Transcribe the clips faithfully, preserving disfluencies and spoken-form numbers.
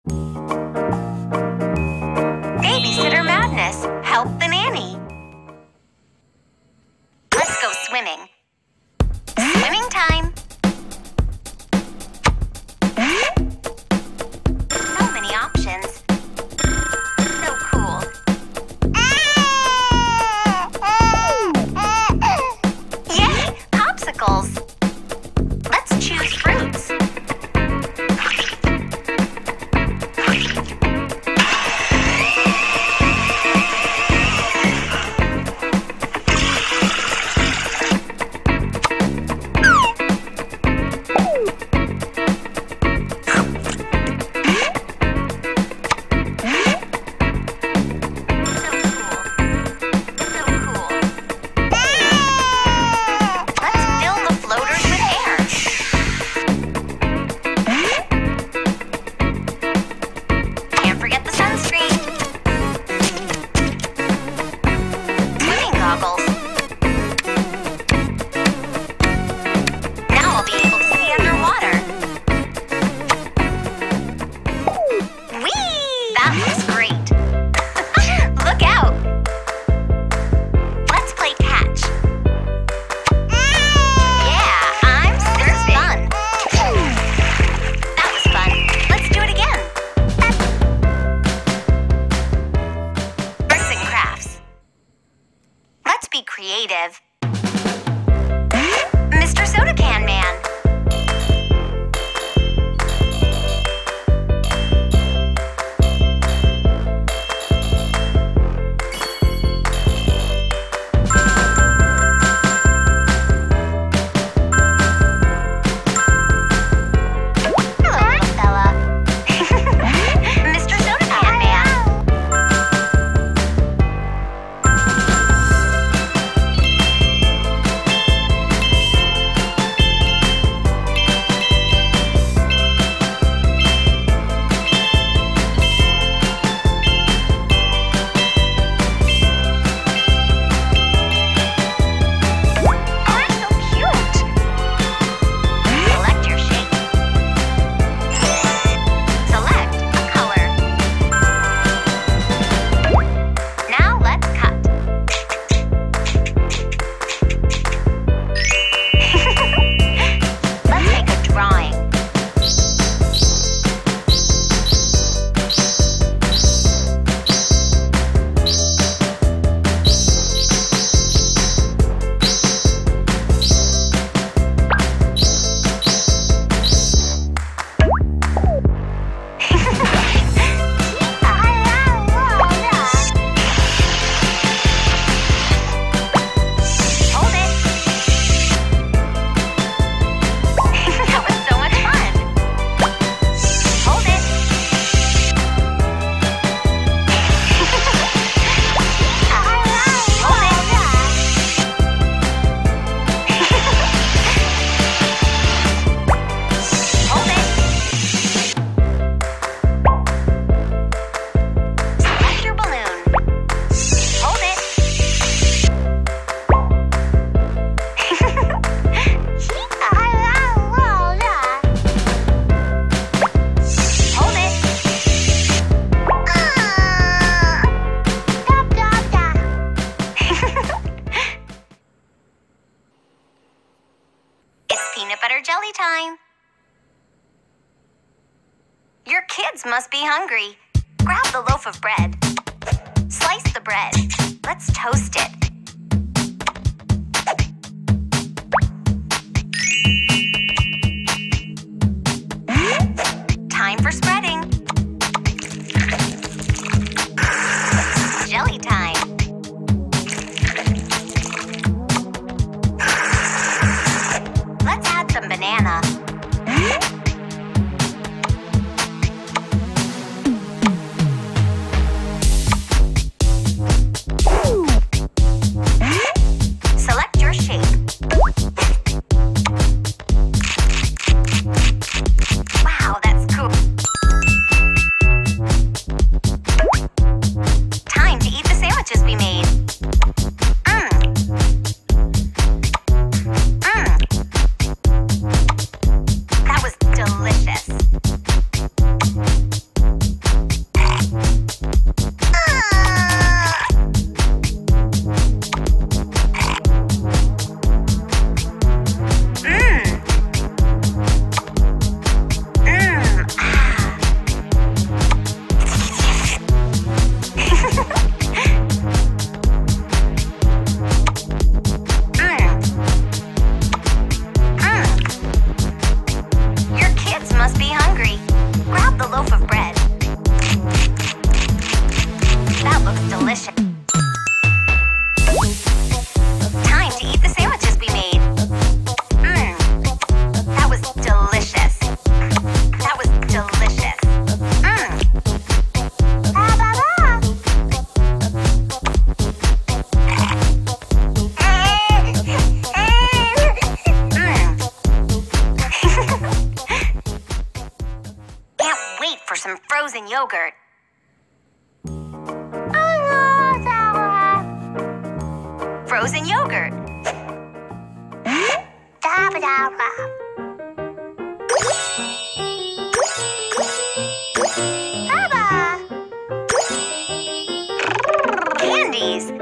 Babysitter madness. Help the nanny. Let's go swimming. Swimming time. So many options. So cool. Yay! Popsicles. Let's choose fruits. Creative. Mister Soda Can Man. Jelly time. Your kids must be hungry. Grab the loaf of bread. Slice the bread. Let's toast it. Time for spreading. Jelly time. Let's add some banana. Select your shape. Wow, that's cool. Frozen yogurt. Frozen yogurt. Candies.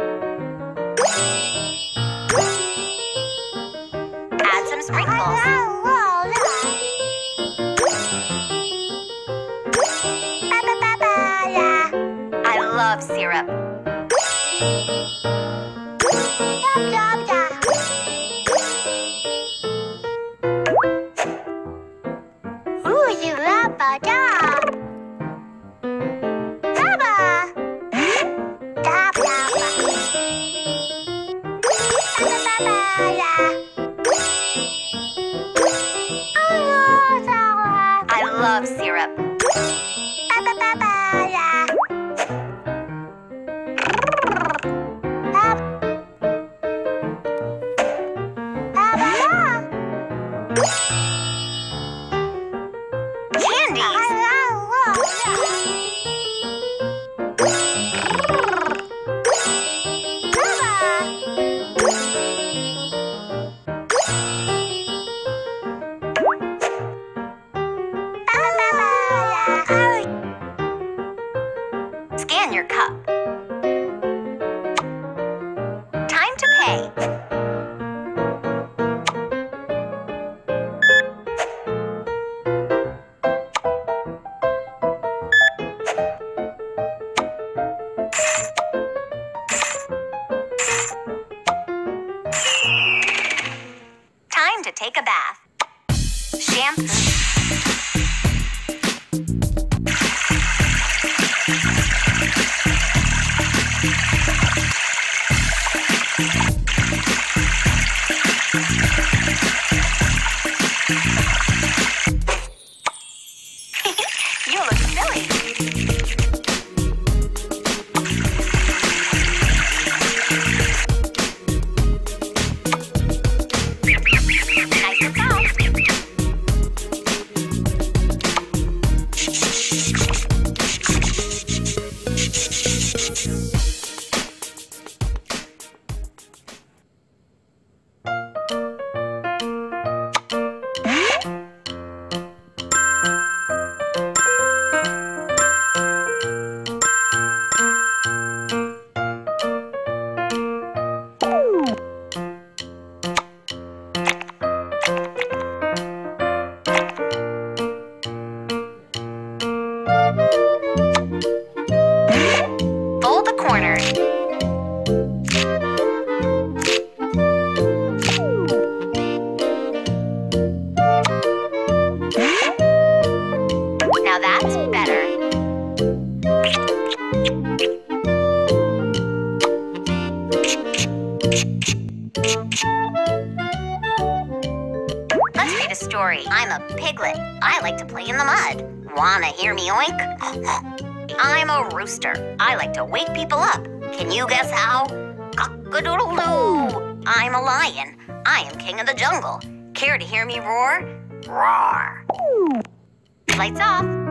Add some sprinkles. I love syrup. I love syrup. Scan your cup. Time to pay. Time to take a bath. Shampoo. You look silly. Nice and soft. Fold the corners. Now that's better. Let's read a story. I'm a piglet. I like to play in the mud. Wanna hear me oink? I'm a rooster. I like to wake people up. Can you guess how? Cock-a-doodle-doo. I'm a lion. I am king of the jungle. Care to hear me roar? Roar. Lights off.